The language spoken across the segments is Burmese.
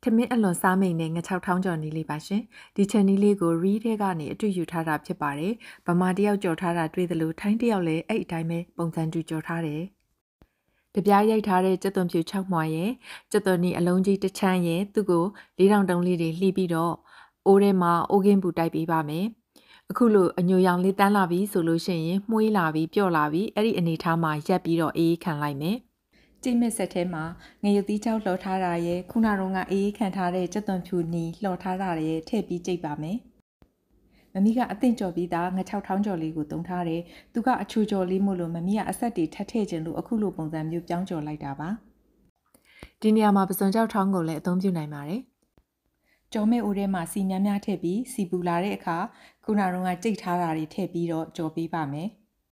မင်းအလွန်စားမိန်နဲ့ငချောက်ထောင်းကျော်နီးလေးပါရှင်ဒီချန်နီးလေးကို read ထဲကနေအတွေ့ယူထားတာဖြစ်ပါတယ်ဗမာတယောက်ကြော်ထားတာတွေ့သလိုထိုင်းတယောက်လည်းအဲ့အတိုင်းပဲပုံစံတူကြော်ထားတယ်တပြားရိုက်ထားတဲ့ကြက်သွန်ဖြူ6မွှာရဲ့ကြက်သွန်နီအလုံးကြီးတစ်ချမ်းရဲ့သူ့ကို4000တုံးလေးတွေလှီးပြီးတော့အိုးထဲမှာအိုးကင်းပူတိုက်ပေးပါမယ်အခုလိုအညိုရောင်လေးတန်းလာပြီဆိုလို့ရှိရင်မှုေးလာပြီးပျော့လာပြီးအဲ့ဒီအနေထားမှာရက်ပြီးတော့အေးခံလိုက်မယ်ကြိတ်မဲ့ဆက်ထဲမှာငရုတ်သီးချောက်လှော်ထားတာရဲ့ခုနကတော့အေးခံထားတဲ့ကြက်သွန်ဖြူနီလှော်ထားတာရဲ့ထည့်ပြီးကြိတ်ပါမယ်မမီကအသင့်ကြော်ပြီးသားငချောက်ထောင်းကြော်လေးကိုတုံးထားတယ်သူကအချူကြော်လေးမို့လို့မမီကအဆက်တွေထပ်ထည့်ခြင်းလို့အခုလိုပုံစံမျိုးပြောင်းကြော်လိုက်တာပါဒီနေရာမှာပစွန်ကြောက်ထောင်းကိုလည်းအသုံးပြုနိုင်ပါတယ်ကြော်မဲ့အိုးထဲမှာစီများများထည့်ပြီးစီပူလာတဲ့အခါခုနကတော့ကြိတ်ထားတာတွေထည့်ပြီးတော့ကြော်ပေးပါမယ်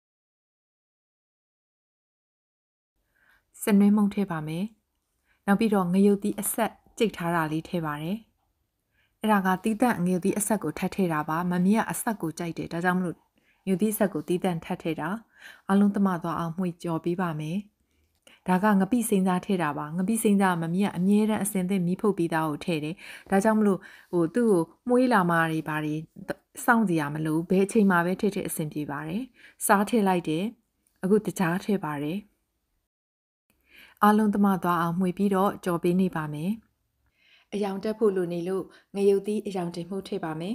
စနွေးမုံထည့်ပါမယ်နောက်ပြီးတော့ငရုတ်သီးအဆက်ကြိတ်ထားတာလေးထည့်ပါတယ်အဲ့ဒါကတီးတန့်ငရုတ်သီးအဆက်ကိုထပ်ထည့်တာပါမမီကအဆက်ကိုကြိုက်တယ်ဒါကြောင့်မလို့ငရုတ်သီးအဆက်ကိုတီးတန့်ထပ်ထည့်တာအလုံးသမသွားအောင်မှွေကြော်ပေးပါမယ်ဒါကငပိစိမ့်သားထည့်တာပါငပိစိမ့်သားမမီကအမြဲတမ်းအစင်သင့်မီးဖုတ်ပြီးသားကိုထည့်တယ်ဒါကြောင့်မလို့သူ့ကိုမှုေးလာမှတွေဘာတွေစောင့်ကြရမလို့ဘယ်အချိန်မှပဲထည့်အဆင်ပြေပါတယ်စားထည့်လိုက်တယ်အခုတကြားထည့်ပါတယ်အားလုံးသမသွားအောင်မှွေပြီးတော့ကြော်ပေးနေပါမယ်အယောင်တက်ဖို့လိုနေလို့ငရုတ်သီးအယောင်တင်မှုထည့်ပါမယ်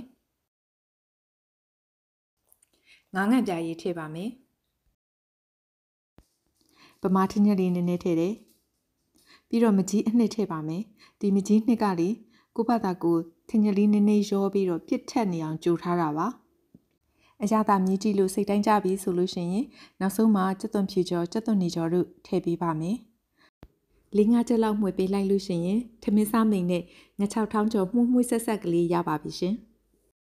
ငါးငံပြားရည်ထည့်ပါမယ်ပမာထင်းရက်လေးနည်းနည်းထည့်တယ်ပြီးတော့မကြီးအနှစ်ထည့်ပါမယ်ဒီမကြီးနှစ်ကလေကိုဘာသာကိုထင်းရက်လေးနည်းနည်းရောပြီးတော့ပြစ်ထက်နေအောင်ကြိုထားတာပါအရသာမြည်ကြည့်လို့စိတ်တိုင်းကြပြီဆိုလို့ရှိရင်နောက်ဆုံးမှာကြက်သွန်ဖြူကျော်ကြက်သွန်နီကျော်တို့ထည့်ပေးပါမယ်4-5ချက်လောက်မှွေပေးလိုက်လို့ရှိရင်ထမင်းစားမိန်နဲ့ငချောက်ထောင်းကျော်မှု့ဆက်ဆက်ကလေးရပါပြီရှင်